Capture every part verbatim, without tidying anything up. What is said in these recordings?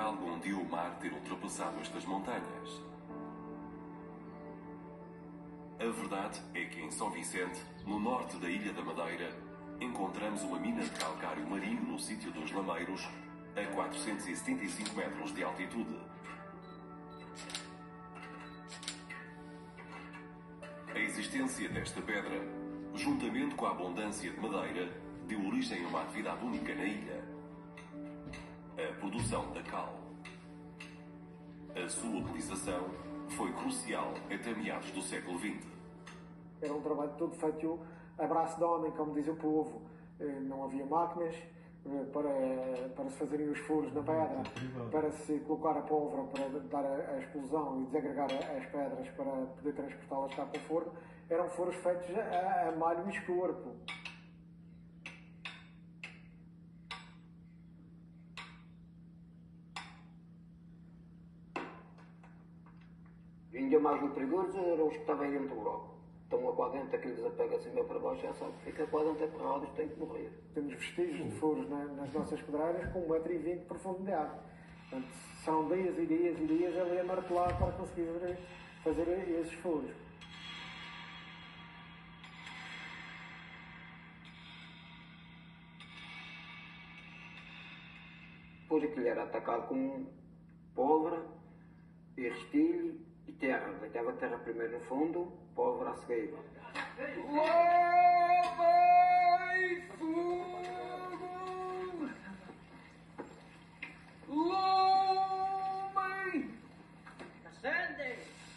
algum dia o mar ter ultrapassado estas montanhas? A verdade é que em São Vicente, no norte da Ilha da Madeira, encontramos uma mina de calcário marinho no sítio dos Lameiros, a quatrocentos e setenta e cinco metros de altitude. A existência desta pedra, juntamente com a abundância de madeira, deu origem a uma atividade única na ilha: a produção da cal. A sua utilização foi crucial até meados do século vinte. Era um trabalho todo feito a braço de homem, como diz o povo. Não havia máquinas para, para se fazerem os furos na pedra, para se colocar a pólvora, para dar a, a explosão e desagregar as pedras para poder transportá-las cá para o forno. Eram furos feitos a, a malho e escorpo. Ainda mais perigoso eram os que estavam dentro do bloco. Estão lá dentro, aquilo desapega assim meio para baixo, já sabe, fica lá dentro aterrados, tem que morrer. Temos vestígios de furos na, nas nossas pedreiras com um metro e vinte de profundidade. Portanto, são dias e dias e dias ali a martelar para conseguir fazer esses furos. Depois aquilo era atacado com pólvora e restilho e terra. Deitava a terra primeiro no fundo, pólvora a seguir. Lava e fogo! Lume! Acende!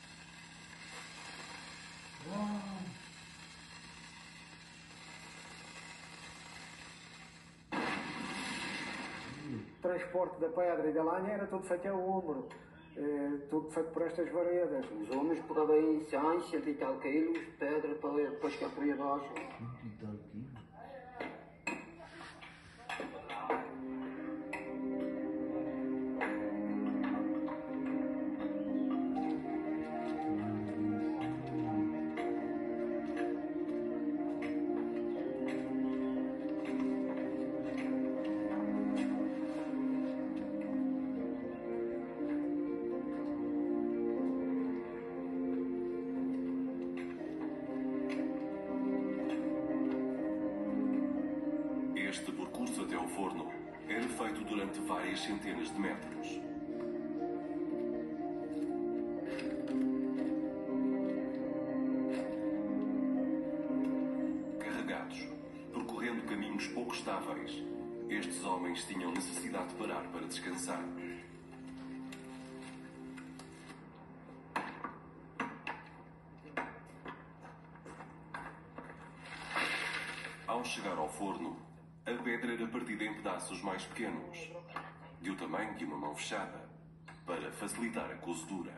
O transporte da pedra e da lenha era tudo feito ao ombro. É, tudo feito por estas varedas. Os homens pegavam aí cem, cento e tal quilos de pedra para, para chegar por aí abaixo. cento e tal quilos? Este percurso até ao forno era feito durante várias centenas de metros. Carregados, percorrendo caminhos pouco estáveis, estes homens tinham necessidade de parar para descansar. Ao chegar ao forno, a pedra era partida em pedaços mais pequenos, do tamanho de uma mão fechada, para facilitar a cozedura.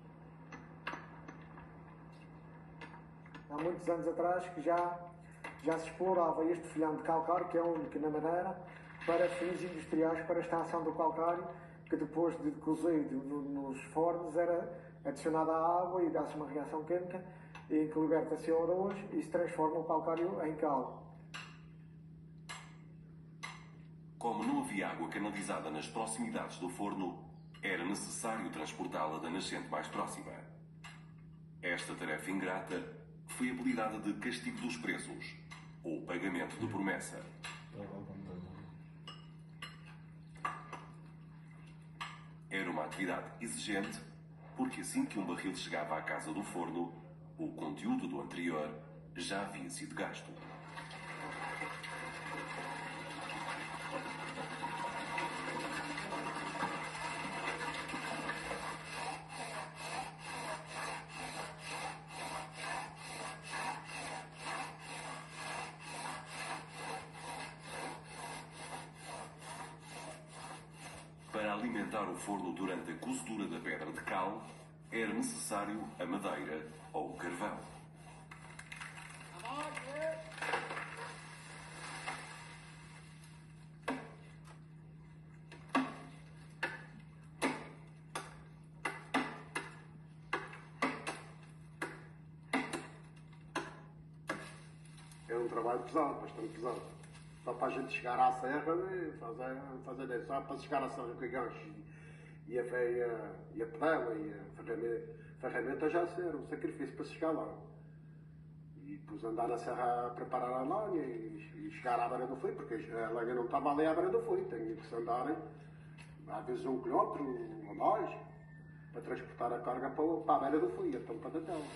Há muitos anos atrás que já, já se explorava este filhão de calcário, que é único na Madeira, para fins industriais, para a extração do calcário, que depois de cozido no, nos fornos era adicionada à água e dá-se uma reação química, em que liberta-se o arroz e se transforma o calcário em cal. Como não havia água canalizada nas proximidades do forno, era necessário transportá-la da nascente mais próxima. Esta tarefa ingrata foi apelidada de castigo dos presos, ou pagamento de promessa. Era uma atividade exigente, porque assim que um barril chegava à casa do forno, o conteúdo do anterior já havia sido gasto. Para alimentar o forno durante a cozedura da pedra de cal, era necessário a madeira ou o carvão. É um trabalho pesado, bastante pesado. Só para a gente chegar à serra, fazer, fazer isso, só para chegar à serra com ganchos e a veia, e a pedela, e a ferramenta, ferramenta já era um sacrifício para se chegar lá. E depois andar na serra a preparar a lenha e, e chegar à beira do fogo, porque a lenha não estava ali à beira do fogo, tinha que se andarem, às vezes um quilómetro ou mais, para transportar a carga para, para a beira do fogo, a tampa da tela.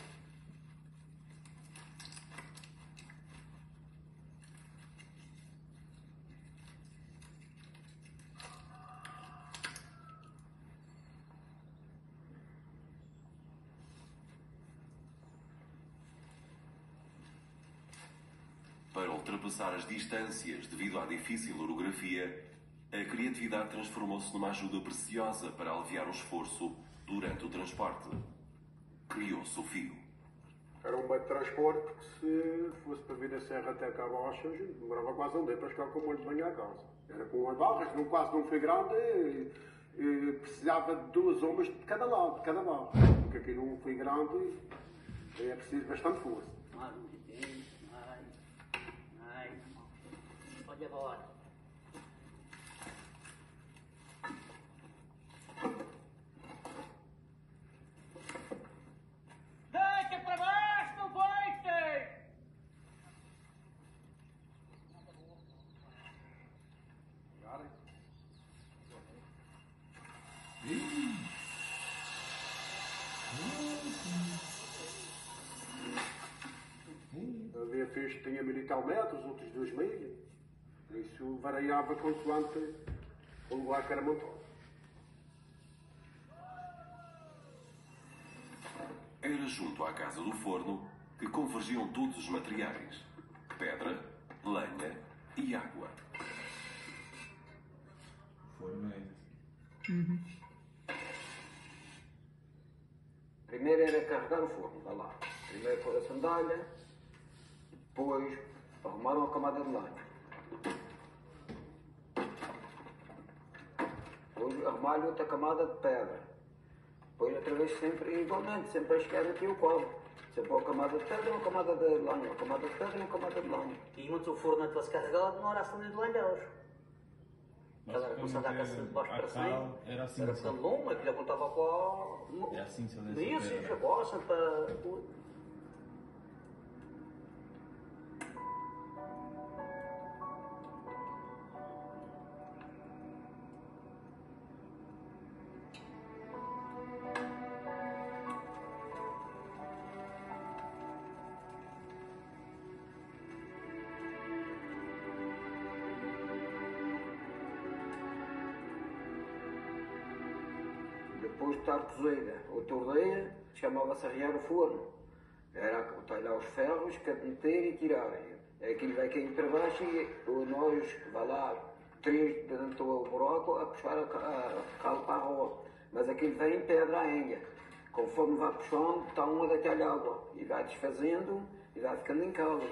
Para ultrapassar as distâncias devido à difícil orografia, a criatividade transformou-se numa ajuda preciosa para aliviar o esforço durante o transporte. Criou-se o fio. Era um meio de transporte que, se fosse para vir a serra até cá abaixo, demorava quase um dia para chegar com o molho de banho à casa. Era com as barras, num, quase num fio grande, e, e precisava de duas ombas de cada lado, de cada barra. Porque aqui num fio grande é preciso bastante força. Olha agora. Deita para baixo, não deite! Havia fios que tinha mil e tal metros, outros dois mil. Isso variava consoante o lugar que era montado. Era junto à casa do forno que convergiam todos os materiais: pedra, lenha e água. Forno é. Primeiro era carregar o forno, vai lá. Primeiro pôr a sandália, depois arrumaram a camada de lenha. Depois arrumaram outra camada de pedra. Depois outra vez sempre igualmente, sempre a chegar aqui o cobre. Sempre uma camada de pedra, uma camada de lenha, uma camada de pedra e uma camada de lenha. E onde o forno estava carregado, não era assim de lenha. Ela era começando a caça de baixo para cima. Era assim. Era ficando longo, aquilo apontava para... Era assim, se eu desse Isso, pedra. isso, gosta para... Depois de estar cozida, outra ordeia, chamava-se arriar o forno. Era talhar os ferros, meter e tirar. Aquilo vai caindo para baixo e nós, vai lá, três dentro do buraco a puxar a, a, a cal para a rua. Mas aquilo vem em pedra ainda. Conforme vai puxando, está um a deitar-lhe água. E vai desfazendo e vai ficando em caldo.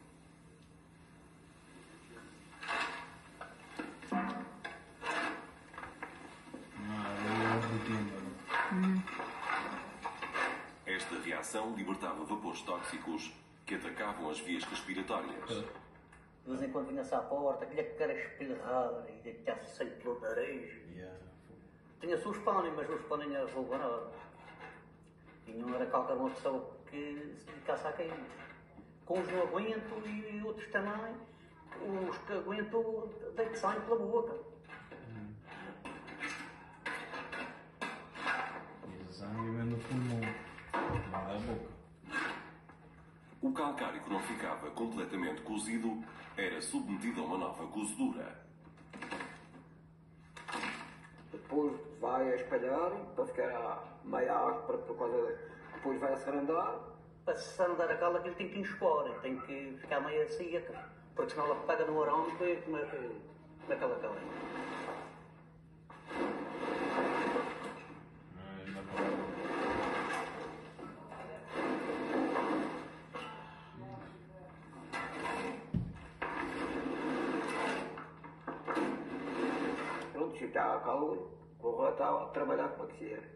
Esta reação libertava vapores tóxicos que atacavam as vias respiratórias. De vez em quando vinha-se à porta, aquele cara espelhado e deitava-se sangue pelo nariz. Yeah. Tinha-se os pânis, mas os pânis não resolviam nada. E não era qualquer uma pessoa que se dedicasse a cair. Com os não aguento e outros também, os que aguentam deitam sangue pela boca. E o sangue vem do pulmão, não da boca. O calcário que não ficava completamente cozido era submetido a uma nova cozedura. Depois vai a espalhar para ficar a meia áspera por causa de... Depois vai a sarandar. Para se andar a cala, aquilo tem que enxugar, tem que ficar meio seca, porque senão ela pega no arame e como é que, como é que ela cala? Pronto, se está a calma, vou está a trabalhar como é que se é.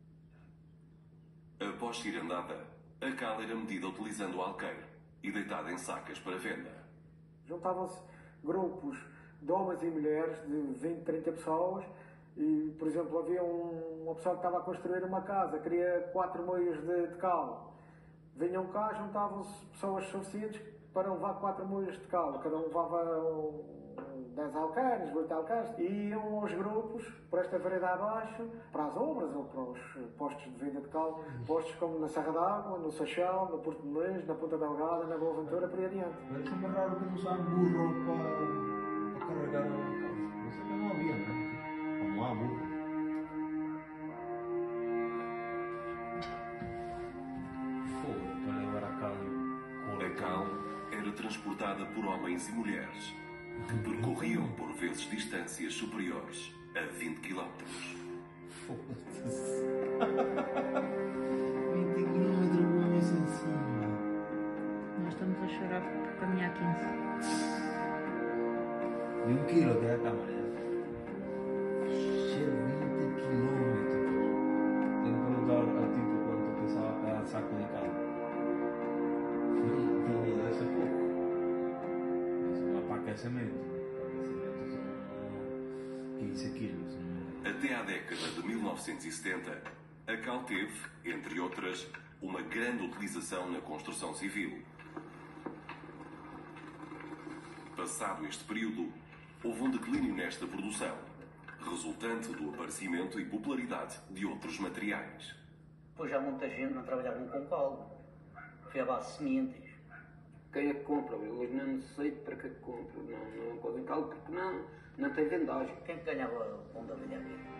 Após cirandada, a cal era medida utilizando o alqueire e deitada em sacas para venda. Juntavam-se grupos de homens e mulheres de vinte, trinta pessoas E, por exemplo, havia um, uma pessoa que estava a construir uma casa, queria quatro moios de, de cal. Vinham cá, juntavam-se pessoas suficientes para levar quatro moios de cal. Cada um levava um, dez alcares, oito alcares. E iam aos grupos, por esta vereda abaixo, para as obras ou para os postos de venda de cal. Postos como na Serra d'Água, no Seixal, no Porto de Belém, na Ponta Delgada, na Boa Ventura, por aí adiante. Parece-me raro que não usam burro para, para carregar a cal. Isso ainda não havia, não é? Não há burro. Fogo, para levar a cal. A cal era transportada por homens e mulheres que percorriam por vezes distâncias superiores a vinte quilómetros. Foda-se. vinte quilómetros com isso em cima. Nós estamos a chorar por caminhar quinze. De um quilo até a câmara. vinte quilómetros. Tenho que perguntar a Tito quanto pensava cada saco de cal. Não, não deve ser pouco. Mas não é para aquecimento. Para aquecimento são quinze quilos. Até à década de mil novecentos e setenta, a cal teve, entre outras, uma grande utilização na construção civil. Passado este período, houve um declínio nesta produção, resultante do aparecimento e popularidade de outros materiais. Pois há muita gente não trabalhava com cal. Foi a base de sementes. Quem é que compra? Eles não sei para que compram. Não, não podem cal porque não, não tem vendagem. Quem é que ganhava onde a velha?